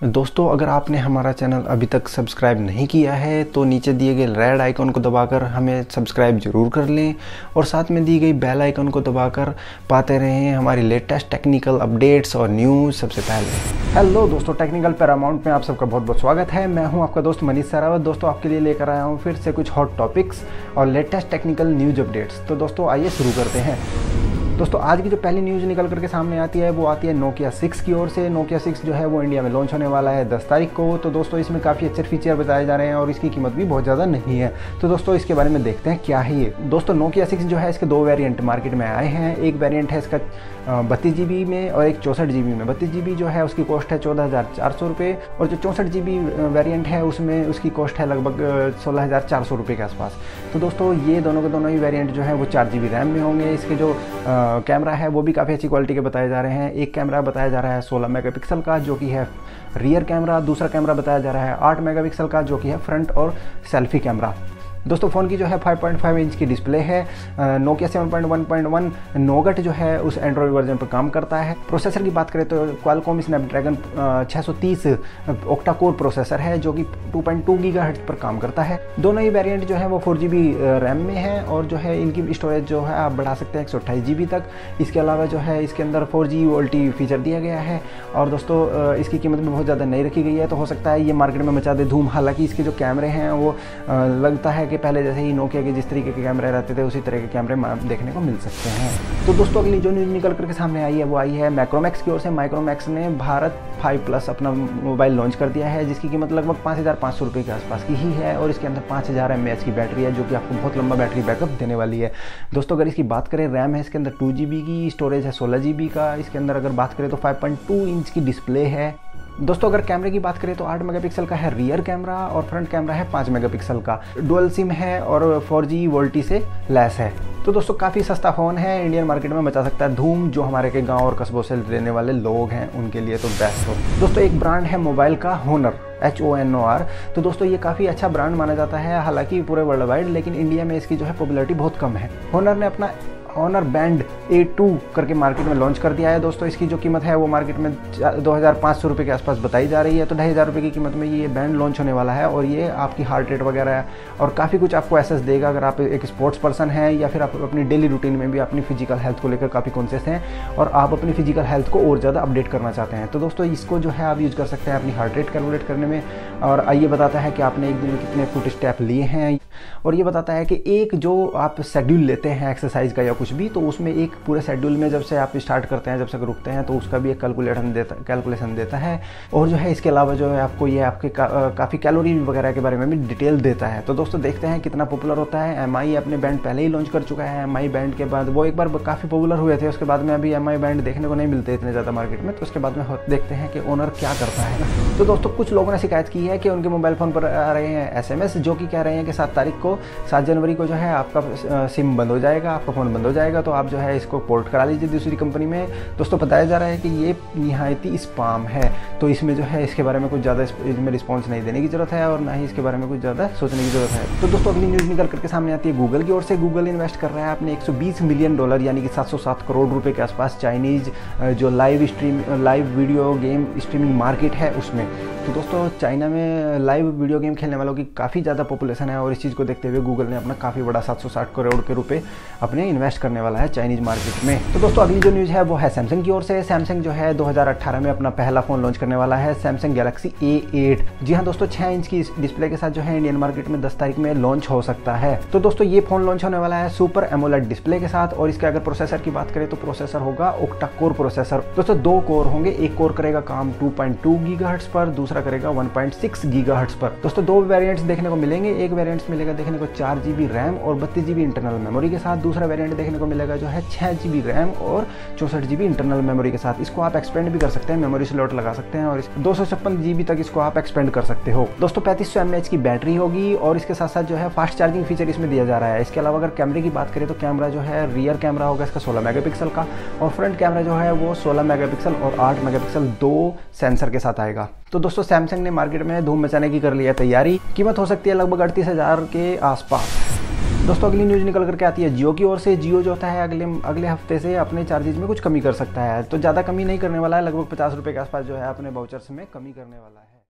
दोस्तों, अगर आपने हमारा चैनल अभी तक सब्सक्राइब नहीं किया है तो नीचे दिए गए रेड आइकन को दबाकर हमें सब्सक्राइब जरूर कर लें और साथ में दी गई बेल आइकन को दबाकर पाते रहें हमारी लेटेस्ट टेक्निकल अपडेट्स और न्यूज़ सबसे पहले। हेलो दोस्तों, टेक्निकल पैरामाउंट में आप सबका बहुत बहुत स्वागत है। मैं हूं आपका दोस्त मनीष सरावत। दोस्तों, आपके लिए लेकर आया हूं फिर से कुछ हॉट टॉपिक्स और लेटेस्ट टेक्निकल न्यूज़ अपडेट्स। तो दोस्तों आइए शुरू करते हैं। दोस्तों, आज की जो पहली न्यूज़ निकल करके सामने आती है वो आती है नोकिया 6 की ओर से। नोकिया 6 जो है वो इंडिया में लॉन्च होने वाला है 10 तारीख को। तो दोस्तों इसमें काफ़ी अच्छे फीचर बताए जा रहे हैं और इसकी कीमत भी बहुत ज़्यादा नहीं है। तो दोस्तों इसके बारे में देखते हैं क्या है ये। दोस्तों, नोकिया 6 जो है इसके दो वेरिएंट मार्केट में आए हैं। एक वेरिएंट है इसका 32 GB में और एक 64 GB में। 32 GB जो है उसकी कॉस्ट है 14,400 रुपये और जो 64 GB वेरिएंट है उसमें उसकी कॉस्ट है लगभग 16,400 रुपये के आसपास। तो दोस्तों ये दोनों के दोनों ही वेरिएंट जो है वो 4 GB रैम में होंगे। इसके जो कैमरा है वो भी काफ़ी अच्छी क्वालिटी के बताए जा रहे हैं। एक कैमरा बताया जा रहा है 16 मेगापिक्सल का जो कि है रियर कैमरा। दूसरा कैमरा बताया जा रहा है 8 मेगापिक्सल का जो कि है फ्रंट और सेल्फी कैमरा। दोस्तों फ़ोन की जो है 5.5 इंच की डिस्प्ले है। नोकिया 7.1.1 नोगट जो है उस एंड्रॉयड वर्जन पर काम करता है। प्रोसेसर की बात करें तो Qualcomm Snapdragon 630 octa core processor है जो कि 2.2 गीगाहर्ट्ज़ पर काम करता है। दोनों ही वेरिएंट जो है वो 4 GB रैम में है और जो है इनकी स्टोरेज जो है आप बढ़ा सकते हैं 128 GB तक। इसके अलावा जो है इसके अंदर 4G वोल्टी फीचर दिया गया है और दोस्तों इसकी कीमत भी बहुत ज़्यादा नहीं रखी गई है। तो हो सकता है ये मार्केट में मचा दे धूम। हालांकि इसके जो कैमरे हैं वो लगता है पहले जैसे ही नोकिया के जिस तरीके के कैमरे रहते थे उसी तरह के कैमरे देखने को मिल सकते हैं। तो दोस्तों अगली जो न्यूज़ निकल करके सामने आई है वो आई है माइक्रोमैक्स की ओर से। माइक्रोमैक्स ने भारत 5+ अपना मोबाइल लॉन्च कर दिया है जिसकी कीमत लगभग 5,500 रुपये के आसपास की ही है और इसके अंदर 5000 mAh की बैटरी है जो कि आपको बहुत लंबा बैटरी बैकअप देने वाली है। दोस्तों अगर इसकी बात करें, रैम है इसके अंदर 2 GB की, स्टोरेज है 16 GB का। इसके अंदर अगर बात करें तो 5.2 इंच की डिस्प्ले है। दोस्तों अगर कैमरे की बात करें तो 8 मेगापिक्सल का है रियर कैमरा और फ्रंट कैमरा है 5 मेगापिक्सल का। डुअल सिम है और 4G वोल्टी से लैस है। तो दोस्तों काफ़ी सस्ता फ़ोन है, इंडियन मार्केट में मचा सकता है धूम। जो हमारे के गांव और कस्बों से रहने वाले लोग हैं उनके लिए तो बेस्ट हो। दोस्तों एक ब्रांड है मोबाइल का Honor HONOR। तो दोस्तों ये काफ़ी अच्छा ब्रांड माना जाता है हालांकि पूरे वर्ल्ड वाइड, लेकिन इंडिया में इसकी जो है पॉपुलैरिटी बहुत कम है। Honor ने अपना Honor Band A2 करके मार्केट में लॉन्च कर दिया है। दोस्तों इसकी जो कीमत है वो मार्केट में 2,500 रुपये के आसपास बताई जा रही है। तो 2,500 रुपये की कीमत में ये बैंड लॉन्च होने वाला है और ये आपकी हार्ट रेट वगैरह और काफ़ी कुछ आपको एसेस देगा अगर आप एक स्पोर्ट्स पर्सन हैं या फिर आप अपनी डेली रूटीन में भी अपनी फिजिकल हेल्थ को लेकर काफ़ी कॉन्शियस हैं और आप अपनी फिजिकल हेल्थ को और ज़्यादा अपडेट करना चाहते हैं। तो दोस्तों इसको जो है आप यूज़ कर सकते हैं अपनी हार्ट रेट कैलकुलेट करने में और ये बताता है कि आपने एक दिन में कितने फुट स्टेप लिए हैं और ये बताता है कि एक जो आप शेड्यूल लेते हैं एक्सरसाइज का या कुछ भी, तो उसमें एक पूरे शेड्यूल में जब से आप स्टार्ट करते हैं जब से रुकते हैं तो उसका भी एक कैलकुलेशन देता है। और जो है इसके अलावा जो है आपको ये आपके काफ़ी कैलोरी वगैरह के बारे में भी डिटेल देता है। तो दोस्तों देखते हैं कितना पॉपुलर होता है। MI अपने बैंड पहले ही लॉन्च कर चुका है। MI बैंड के बाद वो एक बार काफ़ी पॉपुलर हुए थे, उसके बाद में अभी MI बैंड देखने को नहीं मिलते इतने ज़्यादा मार्केट में। तो उसके बाद में देखते हैं कि Honor क्या करता है। तो दोस्तों कुछ लोगों ने शिकायत की है कि उनके मोबाइल फ़ोन पर आ रहे हैं SMS जो कि कह रहे हैं कि 7 जनवरी को जो है आपका सिम बंद हो जाएगा, आपका फ़ोन बंद हो जाएगा। तो आप जो है इसको पोर्ट करा लीजिए दूसरी कंपनी में। दोस्तों बताया जा रहा है कि ये निहायती स्पैम है। तो इसमें जो है इसके बारे में कुछ ज़्यादा इसमें रिस्पॉन्स नहीं देने की ज़रूरत है और ना ही इसके बारे में कुछ ज़्यादा सोचने की ज़रूरत है। तो दोस्तों अगली न्यूज़ निकल करके सामने आती है गूगल की ओर से। गूगल इन्वेस्ट कर रहा है अपने $120 मिलियन यानी कि 707 करोड़ रुपये के आसपास चाइनीज़ जो live video game streaming market है उसमें। तो दोस्तों चाइना में लाइव वीडियो गेम खेलने वालों की काफ़ी ज़्यादा पॉपुलेशन है और इस चीज़ को देखते हुए गूगल ने अपना काफ़ी बड़ा 760 करोड़ के रुपए अपने इन्वेस्ट करने वाला है चाइनीज़ मार्केट में। तो दोस्तों अगली जो न्यूज़ है वो है सैमसंग की ओर से। सैमसंग जो है 2018 में अपना पहला फ़ोन लॉन्च करने वाला है, सैमसंग गैलेक्सी A8। जी हाँ दोस्तों, 6 इंच की डिस्प्ले के साथ जो है इंडियन मार्केट में 10 तारीख में लॉन्च हो सकता है। तो दोस्तों ये फ़ोन लॉन्च होने वाला है सुपर एमोलेड डिस्प्ले के साथ और इसके अगर प्रोसेसर की बात करें तो प्रोसेसर होगा ऑक्टा कोर प्रोसेसर। दोस्तों 2 कोर होंगे, एक कोर करेगा काम 2.2 गीगाहर्ट्ज़ पर, दूसरा करेगा 1.6 गीगाहर्ट्ज़ पर। दोस्तों 2 वेरिएंट्स देखने को मिलेंगे। एक वेरिएंट्स मिलेगा देखने को 4 GB रैम और 32 GB इंटरनल मेमोरी के साथ। दूसरा वेरिएंट देखने को मिलेगा जो है 6 GB रैम और 64 GB इंटरनल मेमोरी के साथ। इसको आप एक्सपेंड भी कर सकते हैं, मेमोरी स्लॉट लगा सकते हैं और 256 GB तक इसको आप एक्सपेंड कर सकते हो। दोस्तों 3500 mAh की बैटरी होगी और इसके साथ साथ जो है फास्ट चार्जिंग फीचर इसमें दिया जा रहा है। इसके अलावा अगर कैमरे की बात करें तो कैमरा जो है रियर कैमरा होगा इसका 16 मेगापिक्सल का और फ्रंट कैमरा जो है वो 16 मेगापिक्सल और 8 मेगापिक्सल 2 सेंसर के साथ आएगा। तो दोस्तों सैमसंग ने मार्केट में धूम मचाने की कर लिया तैयारी। कीमत हो सकती है लगभग 38,000 के आसपास। दोस्तों अगली न्यूज़ निकल करके आती है जियो की ओर से। जियो जो होता है अगले हफ्ते से अपने चार्जेज में कुछ कमी कर सकता है। तो ज़्यादा कमी नहीं करने वाला है, लगभग 50 रुपये के आसपास जो है अपने वाउचर्स में कमी करने वाला है।